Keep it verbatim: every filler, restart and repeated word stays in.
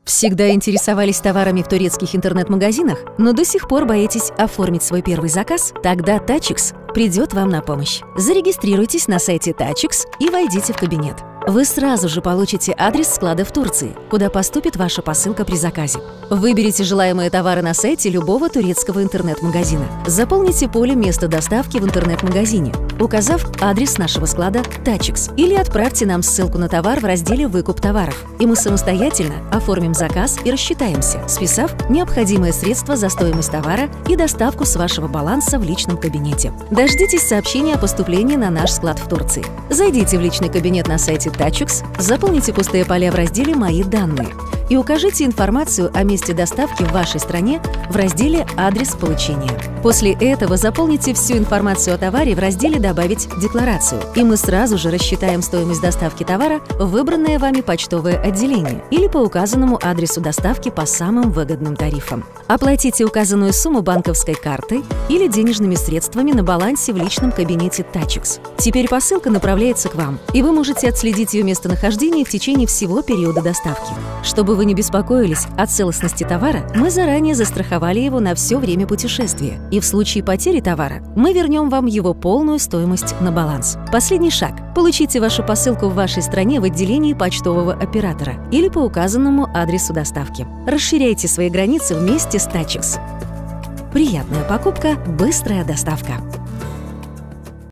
Всегда интересовались товарами в турецких интернет-магазинах, но до сих пор боитесь оформить свой первый заказ? Тогда Tachex придет вам на помощь. Зарегистрируйтесь на сайте Tachex и войдите в кабинет. Вы сразу же получите адрес склада в Турции, куда поступит ваша посылка при заказе. Выберите желаемые товары на сайте любого турецкого интернет-магазина. Заполните поле места доставки в интернет-магазине, указав адрес нашего склада Tachex, или отправьте нам ссылку на товар в разделе «Выкуп товаров», и мы самостоятельно оформим заказ и рассчитаемся, списав необходимые средства за стоимость товара и доставку с вашего баланса в личном кабинете. Дождитесь сообщения о поступлении на наш склад в Турции. Зайдите в личный кабинет на сайте Tachex, заполните пустые поля в разделе «Мои данные» и укажите информацию о месте доставки в вашей стране в разделе «Адрес получения». После этого заполните всю информацию о товаре в разделе «Добавить декларацию», и мы сразу же рассчитаем стоимость доставки товара в выбранное вами почтовое отделение или по указанному адресу доставки по самым выгодным тарифам. Оплатите указанную сумму банковской картой или денежными средствами на балансе в личном кабинете Tachex. Теперь посылка направляется к вам, и вы можете отследить ее местонахождение в течение всего периода доставки. Чтобы вы не беспокоились о целостности товара, мы заранее застраховали его на все время путешествия, и в случае потери товара мы вернем вам его полную стоимость на баланс. Последний шаг. Получите вашу посылку в вашей стране в отделении почтового оператора или по указанному адресу доставки. Расширяйте свои границы вместе с Tachex. Приятная покупка, быстрая доставка.